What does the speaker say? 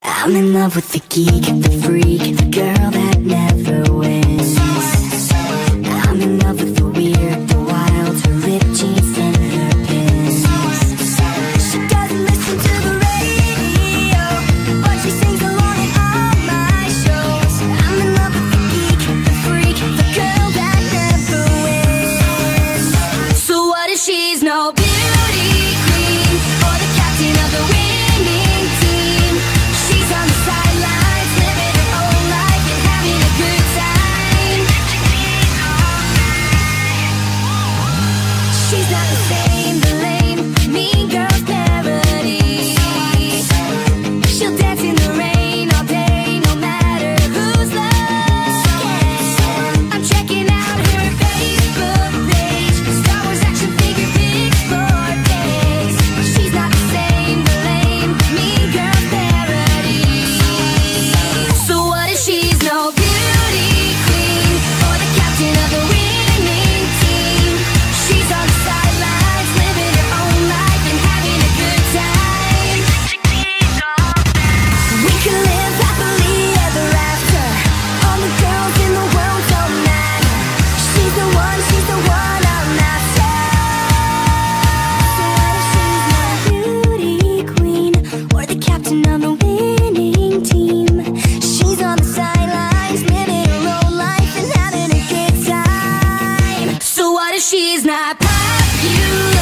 I'm in love with the geek, the freak, the girl that never wins. I'm in love with the weird, the wild, her ripped jeans and her pins. She doesn't listen to the radio, but she sings along at all my shows. I'm in love with the geek, the freak, the girl that never wins. So what if she's no beauty queen, or the captain of the winning team? She's on the sidelines, living her own life and having a good time. She's not the same, the lame, mean girl's parody. She'll dance in the rain all day, no matter who's looking. I'm checking out her Facebook page, Star Wars action figure pics for days. She's not the same, the lame, mean girl's parody. So what if she's no beauty queen, or the captain of the winning team? She's on the sidelines, living her own life and having a good time. We can live happily ever after. All the girls in the world don't matter. She's the one I'm after. So what if she's my beauty queen, or the captain of the winning team? She's on the sidelines, living her own life and having a good time. So what if she's not popular?